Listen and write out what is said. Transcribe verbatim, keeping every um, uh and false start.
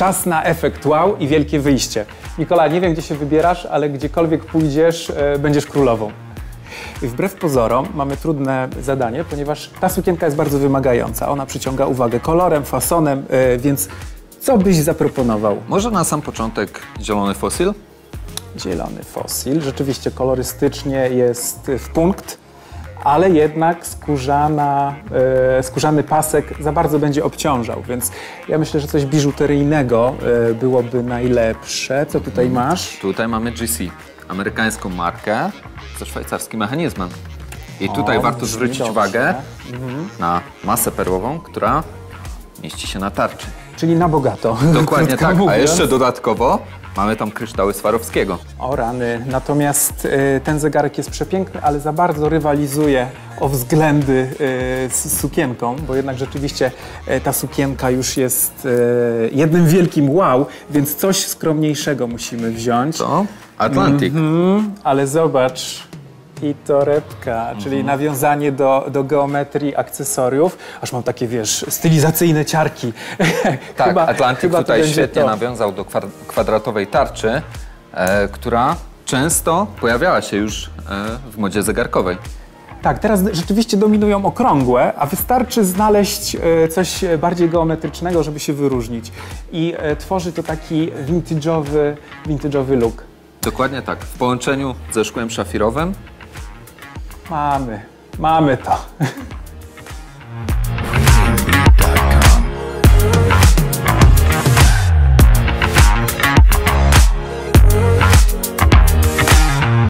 czas na efekt wow i wielkie wyjście. Nikola, nie wiem, gdzie się wybierasz, ale gdziekolwiek pójdziesz, e, będziesz królową. I wbrew pozorom mamy trudne zadanie, ponieważ ta sukienka jest bardzo wymagająca. Ona przyciąga uwagę kolorem, fasonem, e, więc co byś zaproponował? Może na sam początek zielony fosil? Zielony fosil. Rzeczywiście kolorystycznie jest w punkt, ale jednak skórzana, e, skórzany pasek za bardzo będzie obciążał, więc ja myślę, że coś biżuteryjnego e, byłoby najlepsze. Co tutaj masz? Tutaj mamy G C, amerykańską markę ze szwajcarskim mechanizmem. I tutaj O, warto brzmi zwrócić dobrze. uwagę Mhm. na masę perłową, która mieści się na tarczy. Czyli na bogato. Dokładnie krótko tak, a mówiąc. jeszcze dodatkowo mamy tam kryształy Swarowskiego. O rany, natomiast y, ten zegarek jest przepiękny, ale za bardzo rywalizuje o względy y, z sukienką, bo jednak rzeczywiście y, ta sukienka już jest y, jednym wielkim wow, więc coś skromniejszego musimy wziąć. To Atlantic. Mhm, ale zobacz, i torebka, czyli Mhm. nawiązanie do, do geometrii akcesoriów. Aż mam takie, wiesz, stylizacyjne ciarki. Tak, chyba, Atlantic chyba to tutaj będzie świetnie to. nawiązał do kwad- kwadratowej tarczy, e, która często pojawiała się już e, w modzie zegarkowej. Tak, teraz rzeczywiście dominują okrągłe, a wystarczy znaleźć e, coś bardziej geometrycznego, żeby się wyróżnić. I e, tworzy to taki vintage'owy, vintage'owy look. Dokładnie tak, w połączeniu ze szkłem szafirowym. Mamy, mamy to.